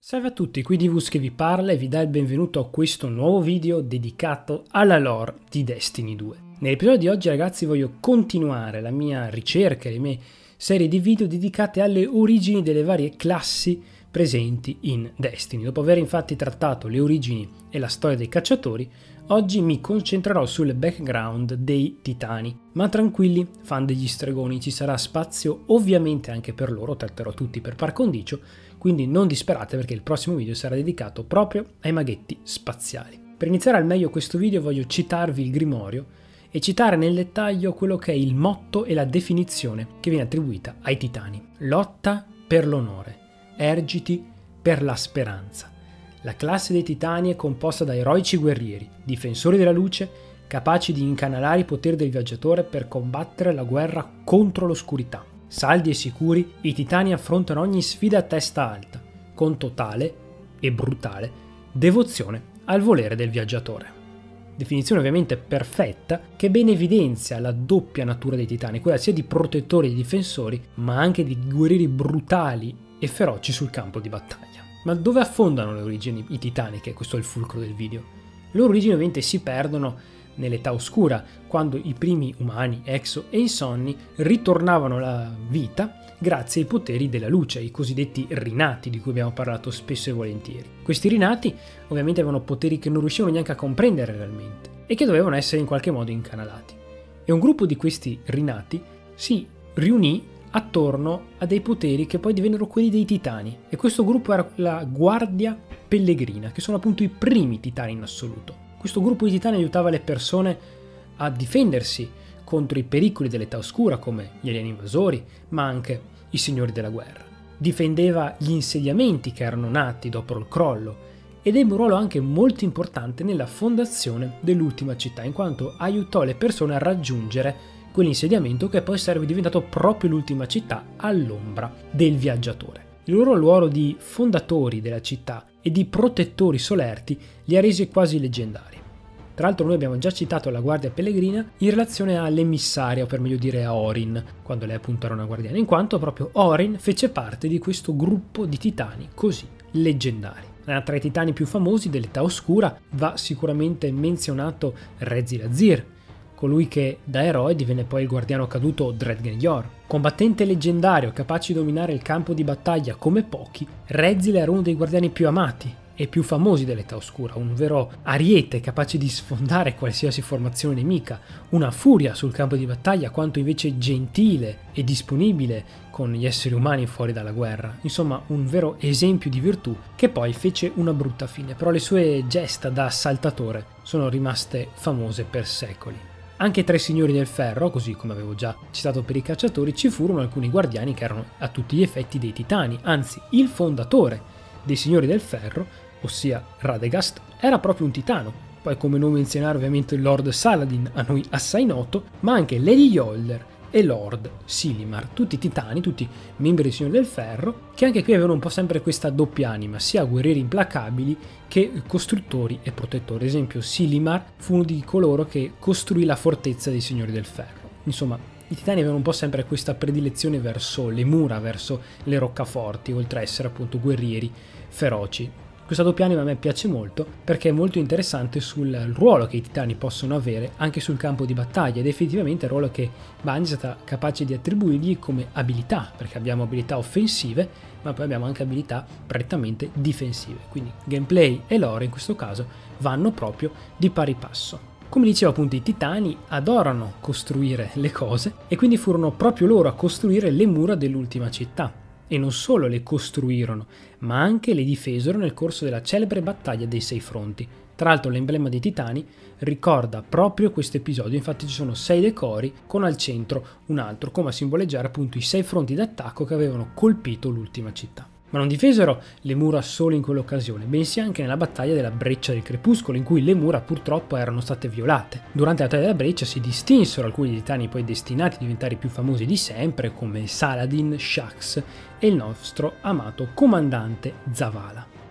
Salve a tutti, qui Divus che vi parla e vi dà il benvenuto a questo nuovo video dedicato alla lore di Destiny 2. Nell'episodio di oggi, ragazzi, voglio continuare la mia ricerca, le mie serie di video dedicate alle origini delle varie classi presenti in Destiny. Dopo aver infatti trattato le origini e la storia dei cacciatori, oggi mi concentrerò sul background dei titani. Ma tranquilli, fan degli stregoni, ci sarà spazio ovviamente anche per loro, tratterò tutti per par condicio, quindi non disperate perché il prossimo video sarà dedicato proprio ai maghetti spaziali. Per iniziare al meglio questo video voglio citarvi il Grimorio e citare nel dettaglio quello che è il motto e la definizione che viene attribuita ai titani. Lotta per l'onore, ergiti per la speranza. La classe dei titani è composta da eroici guerrieri, difensori della luce, capaci di incanalare i poteri del viaggiatore per combattere la guerra contro l'oscurità. Saldi e sicuri, i titani affrontano ogni sfida a testa alta, con totale e brutale devozione al volere del viaggiatore. Definizione ovviamente perfetta che ben evidenzia la doppia natura dei titani, quella sia di protettori e di difensori, ma anche di guerrieri brutali e feroci sul campo di battaglia. Ma dove affondano le origini i titani, che questo è il fulcro del video? Le loro origini ovviamente si perdono nell'età oscura, quando i primi umani, Exo e Insonni ritornavano alla vita grazie ai poteri della luce, i cosiddetti rinati di cui abbiamo parlato spesso e volentieri. Questi rinati ovviamente avevano poteri che non riuscivano neanche a comprendere realmente e che dovevano essere in qualche modo incanalati. E un gruppo di questi rinati si riunì attorno a dei poteri che poi divennero quelli dei titani, e questo gruppo era la Guardia Pellegrina, che sono appunto i primi titani in assoluto. Questo gruppo di titani aiutava le persone a difendersi contro i pericoli dell'età oscura come gli alieni invasori, ma anche i signori della guerra. Difendeva gli insediamenti che erano nati dopo il crollo ed ebbe un ruolo anche molto importante nella fondazione dell'ultima città, in quanto aiutò le persone a raggiungere quell'insediamento che poi sarebbe diventato proprio l'ultima città all'ombra del viaggiatore. Il loro ruolo di fondatori della città e di protettori solerti li ha resi quasi leggendari. Tra l'altro noi abbiamo già citato la Guardia Pellegrina in relazione all'emissaria, o per meglio dire a Orin, quando lei appunto era una guardiana, in quanto proprio Orin fece parte di questo gruppo di titani così leggendari. Tra i titani più famosi dell'età oscura va sicuramente menzionato Rezilazir, colui che da eroe divenne poi il guardiano caduto Dredgen-Yor. Combattente leggendario capace di dominare il campo di battaglia come pochi, Rezil era uno dei guardiani più amati e più famosi dell'età oscura, un vero ariete capace di sfondare qualsiasi formazione nemica, una furia sul campo di battaglia quanto invece gentile e disponibile con gli esseri umani fuori dalla guerra. Insomma, un vero esempio di virtù che poi fece una brutta fine, però le sue gesta da assaltatore sono rimaste famose per secoli. Anche tra i signori del ferro, così come avevo già citato per i cacciatori, ci furono alcuni guardiani che erano a tutti gli effetti dei titani, anzi il fondatore dei signori del ferro, ossia Radegast, era proprio un titano. Poi come non menzionare ovviamente il Lord Saladin, a noi assai noto, ma anche Lady Yolder e Lord Silimar, tutti titani, tutti membri dei signori del ferro, che anche qui avevano un po' sempre questa doppia anima, sia guerrieri implacabili che costruttori e protettori. Ad esempio Silimar fu uno di coloro che costruì la fortezza dei signori del ferro. Insomma, i titani avevano un po' sempre questa predilezione verso le mura, verso le roccaforti, oltre a essere appunto guerrieri feroci. Questa doppia anima a me piace molto perché è molto interessante sul ruolo che i titani possono avere anche sul campo di battaglia, ed effettivamente il ruolo che Bungie è stata capace di attribuirgli come abilità, perché abbiamo abilità offensive ma poi abbiamo anche abilità prettamente difensive, quindi gameplay e lore in questo caso vanno proprio di pari passo. Come dicevo appunto, i titani adorano costruire le cose e quindi furono proprio loro a costruire le mura dell'ultima città. E non solo le costruirono, ma anche le difesero nel corso della celebre battaglia dei Sei Fronti. Tra l'altro l'emblema dei titani ricorda proprio questo episodio, infatti ci sono 6 decori con al centro un altro, come a simboleggiare appunto i 6 fronti d'attacco che avevano colpito l'ultima città. Ma non difesero le mura solo in quell'occasione, bensì anche nella battaglia della Breccia del Crepuscolo, in cui le mura purtroppo erano state violate. Durante la battaglia della Breccia si distinsero alcuni titani poi destinati a diventare i più famosi di sempre, come Saladin, Shaxx e il nostro amato comandante Zavala.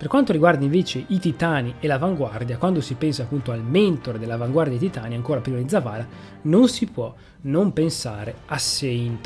Per quanto riguarda invece i Titani e l'Avanguardia, quando si pensa appunto al mentore dell'Avanguardia dei Titani, ancora prima di Zavala, non si può non pensare a Saint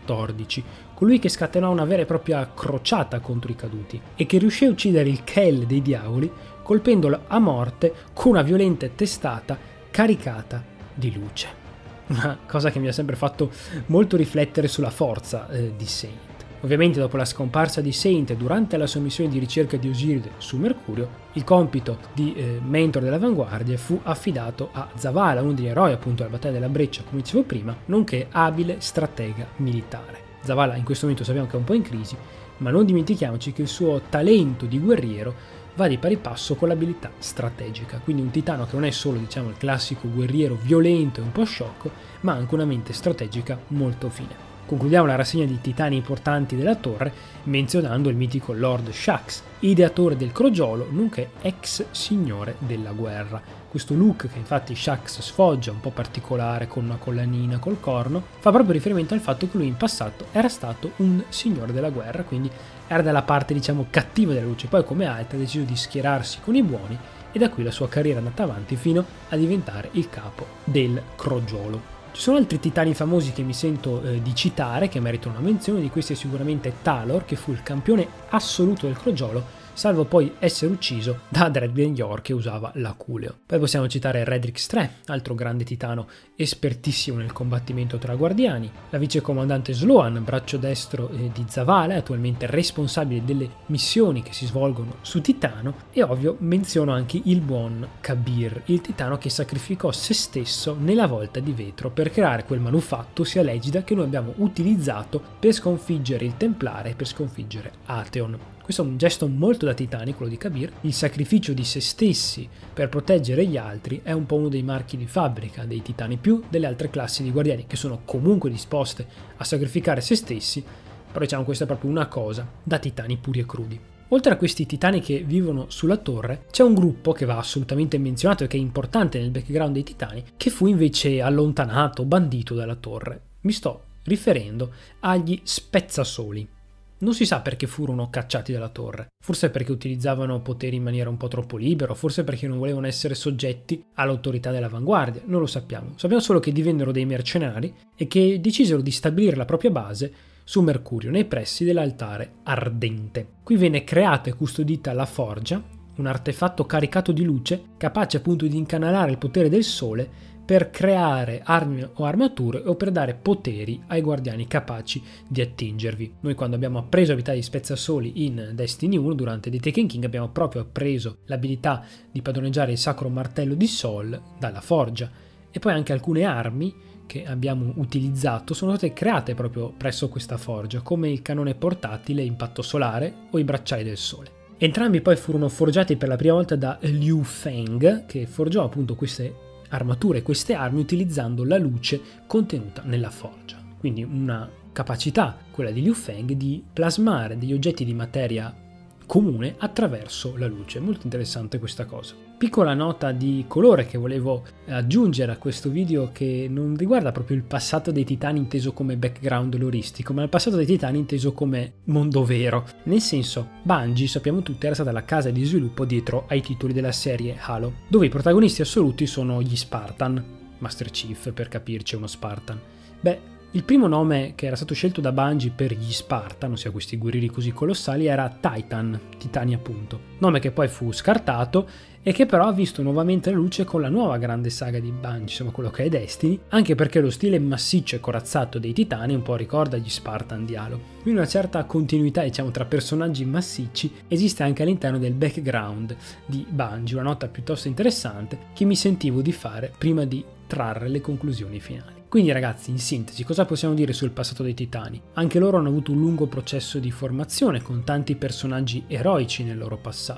14, colui che scatenò una vera e propria crociata contro i caduti e che riuscì a uccidere il Kell dei diavoli colpendolo a morte con una violenta testata caricata di luce. Una cosa che mi ha sempre fatto molto riflettere sulla forza di Saint. Ovviamente dopo la scomparsa di Saint durante la sua missione di ricerca di Osiride su Mercurio, il compito di mentore dell'Avanguardia fu affidato a Zavala, uno degli eroi appunto della battaglia della Breccia, come dicevo prima, nonché abile stratega militare. Zavala in questo momento sappiamo che è un po' in crisi, ma non dimentichiamoci che il suo talento di guerriero va di pari passo con l'abilità strategica, quindi un titano che non è solo diciamo il classico guerriero violento e un po' sciocco, ma anche una mente strategica molto fine. Concludiamo la rassegna di titani importanti della torre menzionando il mitico Lord Shaxx, ideatore del crogiolo nonché ex signore della guerra. Questo look che infatti Shaxx sfoggia, un po' particolare con una collanina col corno, fa proprio riferimento al fatto che lui in passato era stato un signore della guerra, quindi era dalla parte diciamo cattiva della luce, poi come altri ha deciso di schierarsi con i buoni e da qui la sua carriera è andata avanti fino a diventare il capo del crogiolo. Ci sono altri titani famosi che mi sento di citare, che meritano una menzione, di questi è sicuramente Talor, che fu il campione assoluto del crogiolo, salvo poi essere ucciso da Dredgen Yor che usava l'aculeo. Poi possiamo citare Redrix III, altro grande titano espertissimo nel combattimento tra guardiani, la vicecomandante Sloan, braccio destro di Zavala, attualmente responsabile delle missioni che si svolgono su Titano, e ovvio menziono anche il buon Kabir, il titano che sacrificò se stesso nella volta di vetro per creare quel manufatto sia legida che noi abbiamo utilizzato per sconfiggere il Templare e per sconfiggere Atheon. Questo è un gesto molto da titani, quello di Kabir. Il sacrificio di se stessi per proteggere gli altri è un po' uno dei marchi di fabbrica dei titani, più delle altre classi di guardiani che sono comunque disposte a sacrificare se stessi, però diciamo questa è proprio una cosa da titani puri e crudi. Oltre a questi titani che vivono sulla torre, c'è un gruppo che va assolutamente menzionato e che è importante nel background dei titani, che fu invece allontanato, bandito dalla torre. Mi sto riferendo agli Spezzasoli. Non si sa perché furono cacciati dalla torre, forse perché utilizzavano poteri in maniera un po' troppo libera, forse perché non volevano essere soggetti all'autorità dell'Avanguardia, non lo sappiamo. Sappiamo solo che divennero dei mercenari e che decisero di stabilire la propria base su Mercurio, nei pressi dell'altare ardente. Qui venne creata e custodita la Forgia, un artefatto caricato di luce capace appunto di incanalare il potere del sole per creare armi o armature o per dare poteri ai guardiani capaci di attingervi. Noi quando abbiamo appreso l'abilità di Spezzasoli in Destiny 1 durante The Taken King abbiamo proprio appreso l'abilità di padroneggiare il sacro martello di Sol dalla Forgia, e poi anche alcune armi che abbiamo utilizzato sono state create proprio presso questa forgia, come il canone portatile Impatto Solare o i bracciali del sole. Entrambi poi furono forgiati per la prima volta da Liu Feng, che forgiò appunto queste armature e queste armi utilizzando la luce contenuta nella forgia. Quindi una capacità, quella di Liu Feng, di plasmare degli oggetti di materia comune attraverso la luce. Molto interessante questa cosa. Piccola nota di colore che volevo aggiungere a questo video, che non riguarda proprio il passato dei titani inteso come background loristico, ma il passato dei titani inteso come mondo vero. Nel senso, Bungie, sappiamo tutti, era stata la casa di sviluppo dietro ai titoli della serie Halo, dove i protagonisti assoluti sono gli Spartan, Master Chief per capirci, uno Spartan. Beh, il primo nome che era stato scelto da Bungie per gli Spartan, ossia questi guerrieri così colossali, era Titan, Titani appunto, nome che poi fu scartato e che però ha visto nuovamente la luce con la nuova grande saga di Bungie, insomma quello che è Destiny, anche perché lo stile massiccio e corazzato dei Titani un po' ricorda gli Spartan di Halo. Quindi una certa continuità, diciamo, tra personaggi massicci esiste anche all'interno del background di Bungie, una nota piuttosto interessante che mi sentivo di fare prima di trarre le conclusioni finali. Quindi ragazzi, in sintesi, cosa possiamo dire sul passato dei Titani? Anche loro hanno avuto un lungo processo di formazione con tanti personaggi eroici nel loro passato.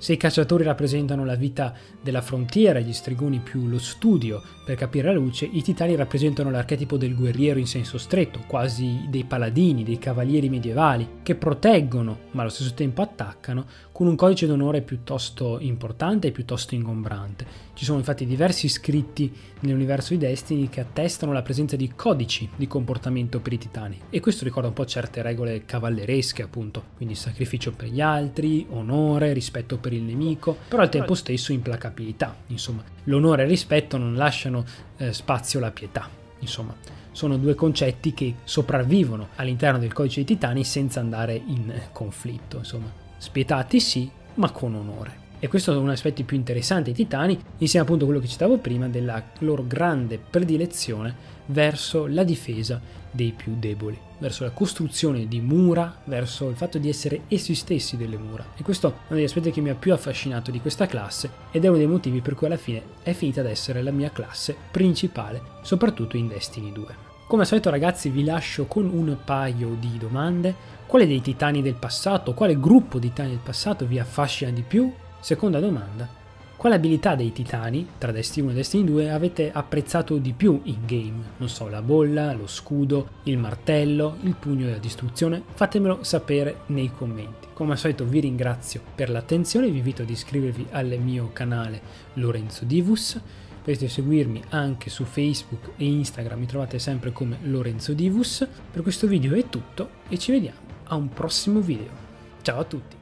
Se i cacciatori rappresentano la vita della frontiera e gli stregoni più lo studio per capire la luce, i titani rappresentano l'archetipo del guerriero in senso stretto, quasi dei paladini, dei cavalieri medievali, che proteggono ma allo stesso tempo attaccano, con un codice d'onore piuttosto importante e piuttosto ingombrante. Ci sono infatti diversi scritti nell'universo di Destiny che attestano la presenza di codici di comportamento per i titani, e questo ricorda un po' certe regole cavalleresche, appunto, quindi sacrificio per gli altri, onore, rispetto per il nemico, però al tempo stesso implacabilità. Insomma, l'onore e il rispetto non lasciano spazio alla pietà. Insomma, sono due concetti che sopravvivono all'interno del codice dei titani senza andare in conflitto. Insomma, spietati sì, ma con onore. E questo è uno degli aspetti più interessanti dei titani, insieme appunto a quello che citavo prima della loro grande predilezione verso la difesa dei più deboli, verso la costruzione di mura, verso il fatto di essere essi stessi delle mura. E questo è uno degli aspetti che mi ha più affascinato di questa classe ed è uno dei motivi per cui alla fine è finita ad essere la mia classe principale, soprattutto in Destiny 2. Come al solito ragazzi vi lascio con un paio di domande. Quale dei titani del passato, quale gruppo di titani del passato vi affascina di più? Seconda domanda, quale abilità dei titani, tra Destiny 1 e Destiny 2, avete apprezzato di più in game? Non so, la bolla, lo scudo, il martello, il pugno della distruzione? Fatemelo sapere nei commenti. Come al solito vi ringrazio per l'attenzione, vi invito ad iscrivervi al mio canale Lorenzo Divus, potete seguirmi anche su Facebook e Instagram, mi trovate sempre come Lorenzo Divus. Per questo video è tutto e ci vediamo a un prossimo video. Ciao a tutti!